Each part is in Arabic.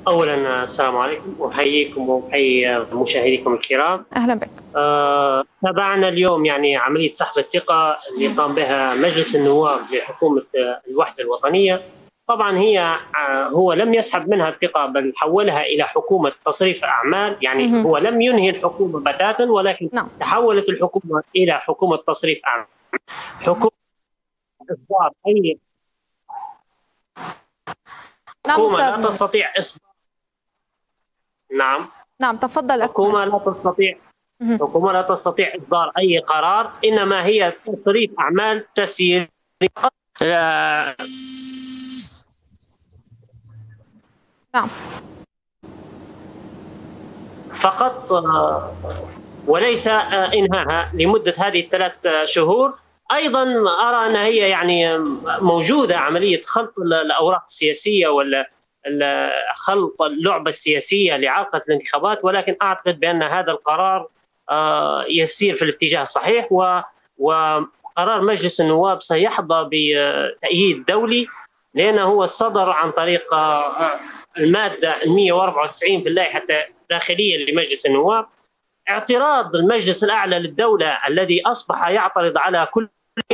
أولا السلام عليكم، أحييكم وأحيي مشاهديكم الكرام. أهلا بك. تابعنا اليوم يعني عملية سحب الثقة اللي قام بها مجلس النواب لحكومة الوحدة الوطنية. طبعا هو لم يسحب منها الثقة، بل حولها إلى حكومة تصريف أعمال. يعني هو لم ينهي الحكومة بتاتا، ولكن تحولت الحكومة إلى حكومة تصريف أعمال، حكومة إصدار أي حكومة لا تستطيع إصدار. نعم تفضل. حكومة لا تستطيع إصدار أي قرار، إنما هي تصريف أعمال تسييرية فقط، وليس إنهاها لمدة هذه ال3 شهور. أيضا أرى أن هي يعني موجودة عملية خلط الأوراق السياسية ولا خلط اللعبة السياسية لعرقلة الانتخابات، ولكن أعتقد بأن هذا القرار يسير في الاتجاه الصحيح، وقرار مجلس النواب سيحظى بتأييد دولي، لأنه هو صدر عن طريق المادة 194 في اللائحة الداخلية لمجلس النواب. اعتراض المجلس الأعلى للدولة الذي أصبح يعترض على كل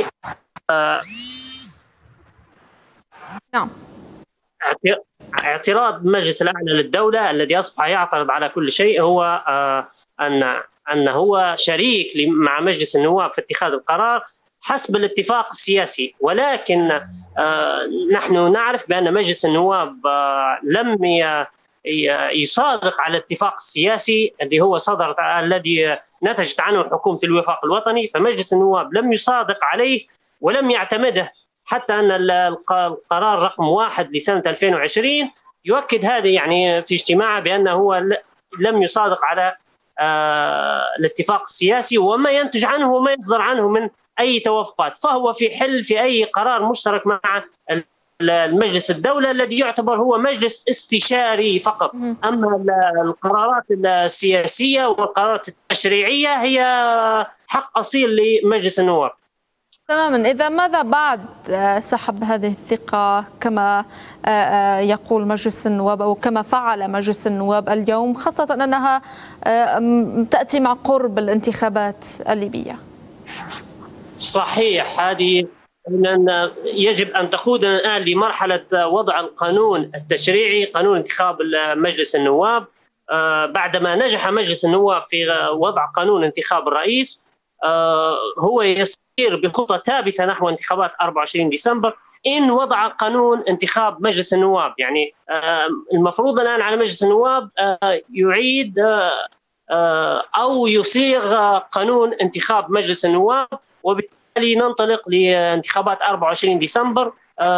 اعتراض المجلس الأعلى للدولة الذي أصبح يعترض على كل شيء هو أن هو شريك مع مجلس النواب في اتخاذ القرار حسب الاتفاق السياسي. ولكن نحن نعرف بأن مجلس النواب لم يصادق على الاتفاق السياسي الذي هو الذي نتجت عنه حكومة الوفاق الوطني، فمجلس النواب لم يصادق عليه ولم يعتمده، حتى أن القرار رقم 1 لسنة 2020 يؤكد هذا يعني في اجتماعه بأنه هو لم يصادق على الاتفاق السياسي وما ينتج عنه وما يصدر عنه من أي توافقات، فهو في أي قرار مشترك مع المجلس الدولة الذي يعتبر هو مجلس استشاري فقط. أما القرارات السياسية والقرارات التشريعية هي حق أصيل لمجلس النواب. تماما. إذا ماذا بعد سحب هذه الثقة كما يقول مجلس النواب أو كما فعل مجلس النواب اليوم، خاصة أنها تأتي مع قرب الانتخابات الليبية؟ صحيح، هذه يجب أن تقودنا الآن لمرحلة وضع القانون التشريعي، قانون انتخاب مجلس النواب. بعدما نجح مجلس النواب في وضع قانون انتخاب الرئيس، هو يسير بخطة ثابتة نحو انتخابات 24 ديسمبر إن وضع قانون انتخاب مجلس النواب. يعني المفروض الآن على مجلس النواب يعيد أو يصيغ قانون انتخاب مجلس النواب، وبالتالي ننطلق لانتخابات 24 ديسمبر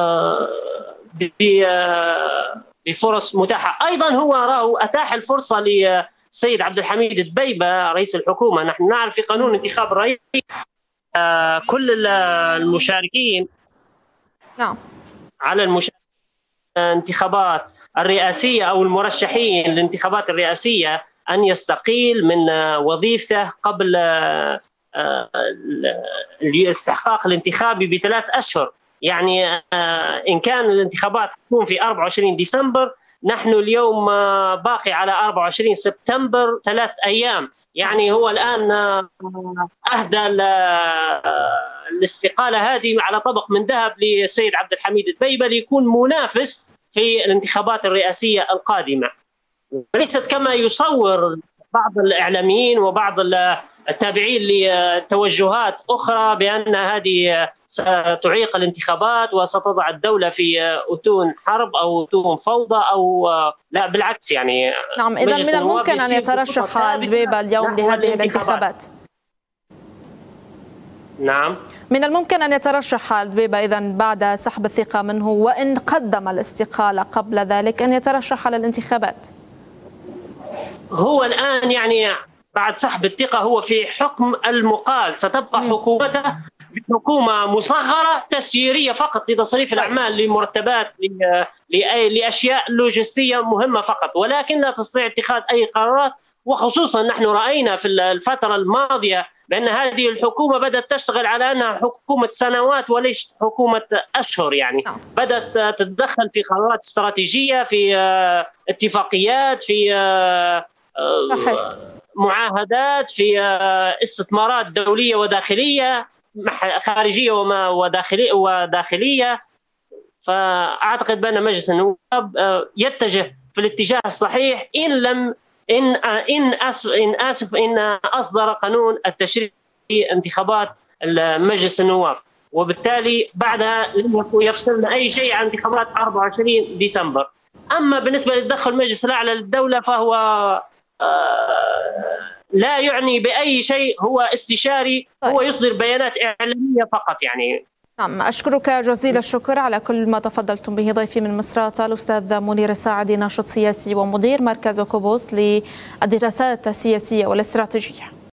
بفرص متاحة. أيضا هو أتاح الفرصة للسيد عبد الحميد دبيبة رئيس الحكومة. نحن نعرف في قانون انتخاب الرئيس كل المشاركين على الانتخابات الرئاسية أو المرشحين للانتخابات الرئاسية أن يستقيل من وظيفته قبل الاستحقاق الانتخابي ب3 أشهر. يعني إن كان الانتخابات تكون في 24 ديسمبر، نحن اليوم باقي على 24 سبتمبر 3 أيام. يعني هو الآن أهدى الاستقالة هذه على طبق من ذهب للسيد عبد الحميد دبيبة ليكون منافس في الانتخابات الرئاسية القادمة، وليست كما يصور بعض الإعلاميين وبعض التابعين لتوجهات أخرى بأن هذه ستعيق الانتخابات وستضع الدولة في أتون حرب أو أتون فوضى أو لا، بالعكس. يعني نعم، إذا من الممكن أن يترشح دبيبة اليوم لهذه الانتخابات؟ نعم، من الممكن أن يترشح دبيبة إذا بعد سحب الثقة منه، وإن قدم الاستقالة قبل ذلك، أن يترشح على الانتخابات؟ هو الآن يعني بعد سحب الثقة هو في حكم المقال، ستبقى حكومته بحكومة مصغرة تسييرية فقط لتصريف الأعمال لمرتبات لأشياء لوجستية مهمة فقط، ولكن لا تستطيع اتخاذ أي قرارات. وخصوصا نحن رأينا في الفترة الماضية بأن هذه الحكومة بدأت تشتغل على أنها حكومة سنوات وليست حكومة أشهر. يعني بدأت تتدخل في قرارات استراتيجية، في اتفاقيات، في معاهدات، في استثمارات دولية وداخلية، خارجية وداخلية. فأعتقد بأن مجلس النواب يتجه في الاتجاه الصحيح إن أصدر قانون التشريع في انتخابات مجلس النواب، وبالتالي بعدها لم يفصلنا أي شيء عن انتخابات 24 ديسمبر. أما بالنسبة للتدخل المجلس الأعلى للدولة فهو لا يعني بأي شيء، هو استشاري، هو يصدر بيانات إعلامية فقط. يعني نعم، أشكرك جزيل الشكر على كل ما تفضلتم به. ضيفي من مصراتة الأستاذ منير الساعدي، ناشط سياسي ومدير مركز أوكوبوس للدراسات السياسية والاستراتيجية.